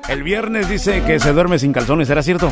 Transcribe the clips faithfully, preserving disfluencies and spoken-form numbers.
El viernes dice que se duerme sin calzones, ¿será cierto?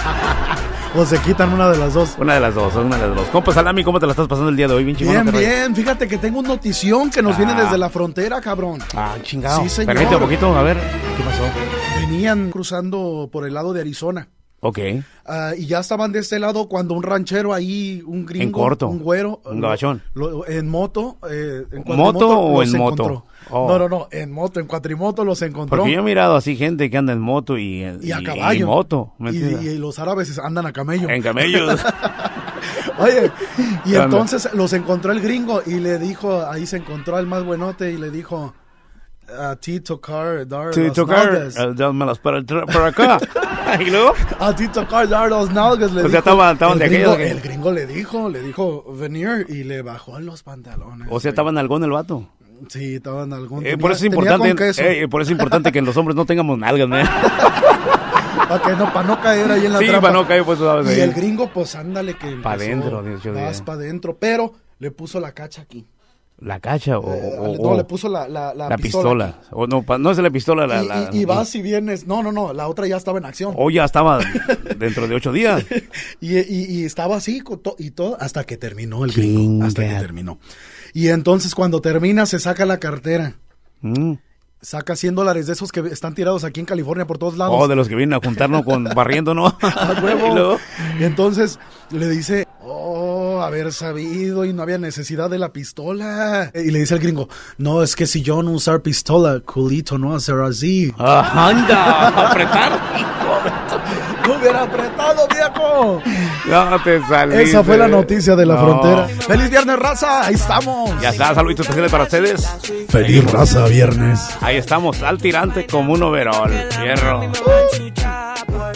O se quitan una de las dos. Una de las dos, una de las dos. Compa Salami, ¿cómo te la estás pasando el día de hoy? Bien chingón. Bien, bien. Fíjate que tengo una notición que nos Ah. viene desde la frontera, cabrón. Ah, chingado. Sí, señor. Permíteme un poquito, a ver, ¿qué pasó? Venían cruzando por el lado de Arizona. Ok. Uh, y ya estaban de este lado cuando un ranchero ahí, un gringo, En corto. un güero, Un gabachón. lo- en moto, eh, en ¿Moto cuatrimoto, o los en moto? encontró. Oh. No, no, no, en moto, en cuatrimoto los encontró. Porque yo he mirado así gente que anda en moto y, Y a caballo. Y moto, ¿me y, entiendes? y los árabes andan a camello. En camellos. Oye, y ¿Qué onda? entonces los encontró el gringo y le dijo, ahí se encontró al más buenote y le dijo, a ti tocar dar Sí, las tocar, nalgas. eh, dámelas para, para acá. Y luego, A ti tocar dar las nalgas, le O sea, dijo. estaban- estaban el de gringo, aquellos que- El gringo le dijo, le dijo, venir, y le bajó los pantalones. o sea, güey. estaba en algón el vato. Sí, estaba en algún... Eh, tenía- por eso es tenía importante, con queso. eh, por eso es importante que los hombres no tengamos nalgas, ¿no? Para que no, para no caer ahí en la Sí, trampa. para no caer, pues, tú sabes, Y ahí. el gringo, pues, ándale que Pa' empezó, dentro, dicho día. vas para adentro, pero le puso la cacha aquí. La cacha o, Eh, o- no, o le puso la, la, la, la pistola. pistola. O no, pa- no es la pistola, la, Y, la- y- y vas y vienes. No, no, no, la otra ya estaba en acción. O ya estaba dentro de ocho días. Y, y- y estaba así con to- y todo hasta que terminó el Chinga. gringo. Hasta que terminó. Y entonces cuando termina se saca la cartera. Mm. Saca cien dólares de esos que están tirados aquí en California por todos lados. Oh, de los que vienen a juntarnos con barriendo, ¿no? A huevo. Y luego, Y entonces le dice, oh, haber sabido y no había necesidad de la pistola. Y le dice al gringo, no, es que si yo no usar pistola, culito no hacer así. ah, anda, a apretar. ¡No hubiera apretado, viejo! No te saliste. Esa fue la noticia de la No. frontera. ¡Feliz viernes, raza! ¡Ahí estamos! Ya está, saluditos especiales para ustedes. ¡Feliz raza, viernes! Ahí estamos, al tirante como un overol. Fierro.